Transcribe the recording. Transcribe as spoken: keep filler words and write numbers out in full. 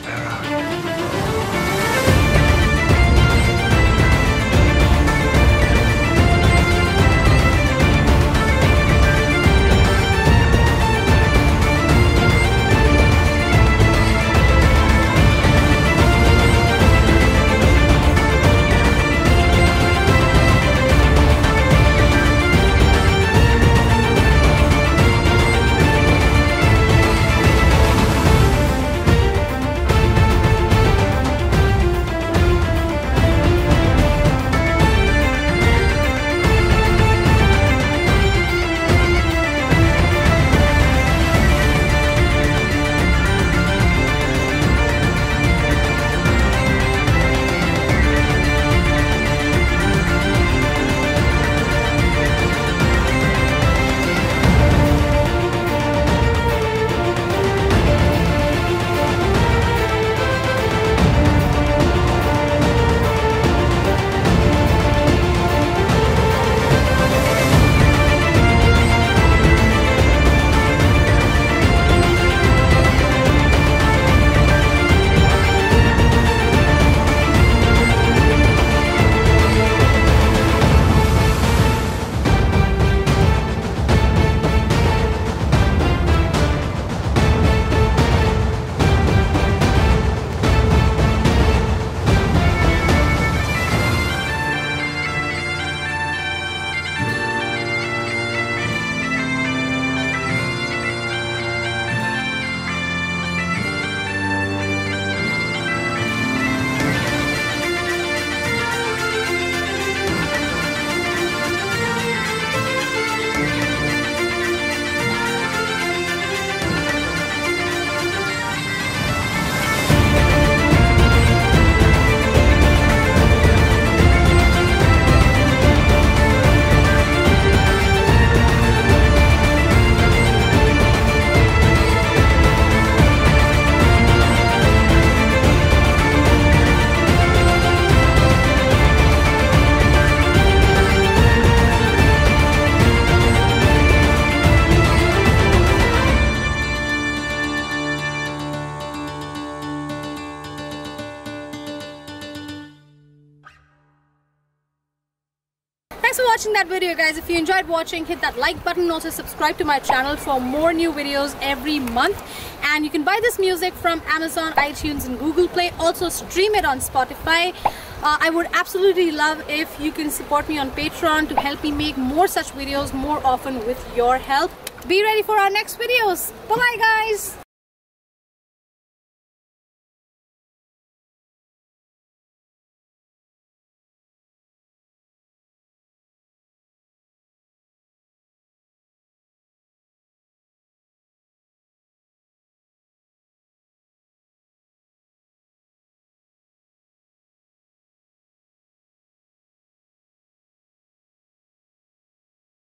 Sparrow. Thanks for watching that video, guys. If you enjoyed watching, hit that like button. Also subscribe to my channel for more new videos every month. And you can buy this music from Amazon, iTunes and Google Play. Also stream it on Spotify. Uh, I would absolutely love if you can support me on Patreon to help me make more such videos more often with your help. Be ready for our next videos. Bye bye, guys.